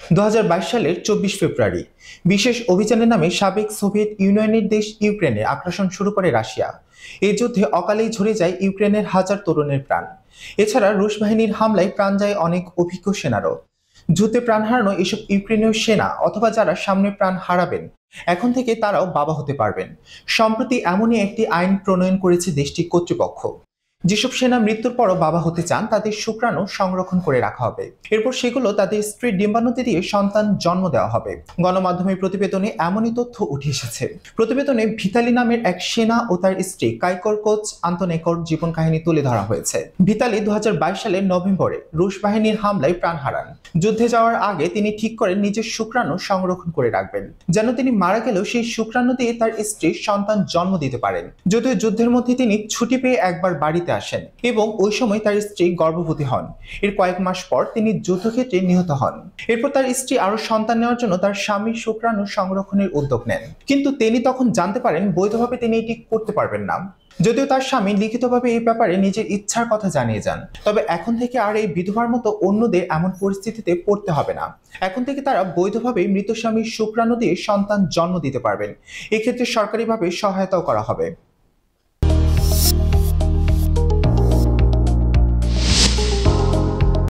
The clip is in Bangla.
2022 সালের 24 ফেব্রুয়ারি বিশেষ অভিযানের নামে সাবেক সোভিয়েত ইউনিয়নের দেশ ইউক্রেনে আগ্রাসন শুরু করে রাশিয়া। এই যুদ্ধে অকালেই ঝরে যায় ইউক্রেনের হাজার তরুণের প্রাণ। এছাড়া রুশ বাহিনীর হামলায় প্রাণ যায় অনেক অভিজ্ঞ সেনারও। যুদ্ধে প্রাণ হারানো এসব ইউক্রেনীয় সেনা অথবা যারা সামনে প্রাণ হারাবেন, এখন থেকে তারাও বাবা হতে পারবেন। সম্প্রতি এমনই একটি আইন প্রণয়ন করেছে দেশটির কর্তৃপক্ষ। যেসব সেনা মৃত্যুর পরও বাবা হতে চান তাদের শুক্রাণু সংরক্ষণ করে রাখা হবে। এরপর সেগুলো তাদের স্ত্রীর ডিম্বাণুতে দিয়ে সন্তান জন্ম দেওয়া হবে। গণমাধ্যমের প্রতিবেদনে এমনই তথ্য উঠে এসেছে। প্রতিবেদনে ভিতালি নামের এক সেনা ও তার স্ত্রী কাইকর কোচ আন্তনেকর জীবন কাহিনী তুলে ধরা হয়েছে। ভিতালি 2022 সালের নভেম্বরে রুশ বাহিনীর হামলায় প্রাণ হারান। যুদ্ধে যাওয়ার আগে তিনি ঠিক করেন নিজের শুক্রাণু সংরক্ষণ করে রাখবেন, যেন তিনি মারা গেলেও সেই শুক্রাণু দিয়ে তার স্ত্রীর সন্তান জন্ম দিতে পারেন। যদিও যুদ্ধের মধ্যে তিনি ছুটি পেয়ে একবার বাড়িতে আসেন এবং ওই সময় তার স্ত্রী গর্ভবতী হন। এর কয়েক মাস পর তিনি যুদ্ধক্ষেত্রে নিহত হন। এরপর তার স্ত্রী আরো সন্তান নেওয়ার জন্য তার স্বামীর শুক্রাণু সংরক্ষণের উদ্যোগ নেন, কিন্তু তিনি তখন জানতে পারেন বৈধভাবে তিনি এটি করতে পারবেন না। যদিও তার স্বামী লিখিতভাবে এই ব্যাপারে নিজের ইচ্ছার কথা জানিয়ে যান, তবে এখন থেকে আর এই বিধবার মতো অন্যদের এমন পরিস্থিতিতে পড়তে হবে না। এখন থেকে তারা বৈধভাবে মৃত স্বামীর শুক্রাণু দিয়ে সন্তান জন্ম দিতে পারবেন। এক্ষেত্রে সরকারিভাবে সহায়তাও করা হবে।